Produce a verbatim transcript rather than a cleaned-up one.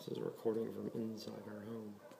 This is a recording from inside our home.